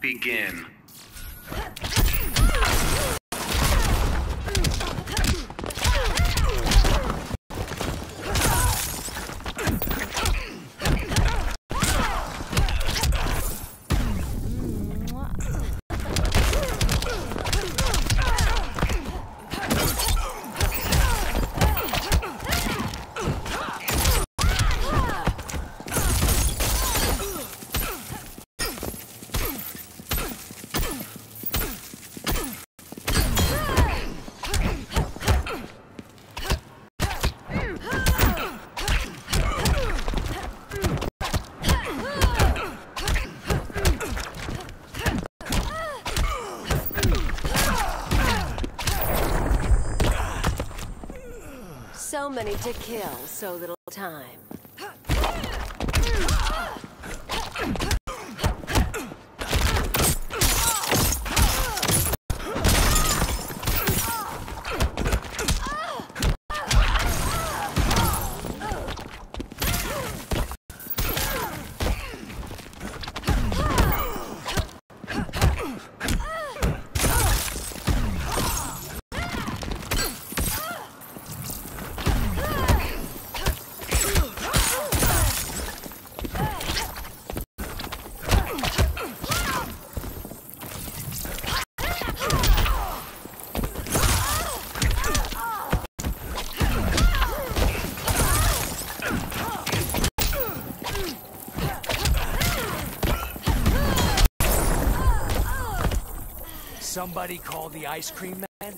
begin. So many to kill, so little time. Somebody call the ice cream man?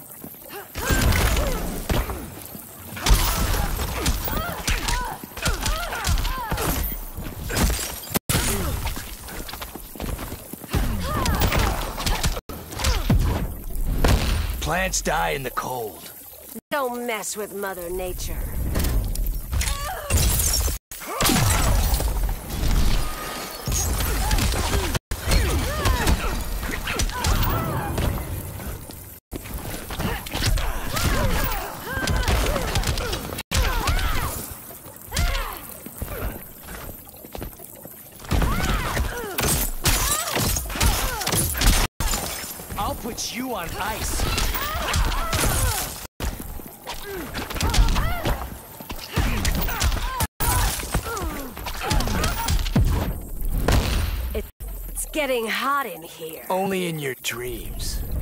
Plants die in the cold. Don't mess with Mother Nature. I'll put you on ice. It's getting hot in here. Only in your dreams.